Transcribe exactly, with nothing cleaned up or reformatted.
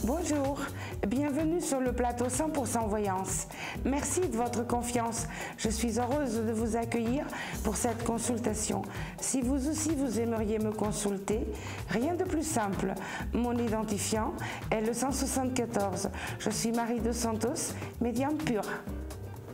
Bonjour, bienvenue sur le plateau cent pour cent Voyance. Merci de votre confiance. Je suis heureuse de vous accueillir pour cette consultation. Si vous aussi vous aimeriez me consulter, rien de plus simple. Mon identifiant est le cent soixante-quatorze. Je suis Marie de Santos, médium pur.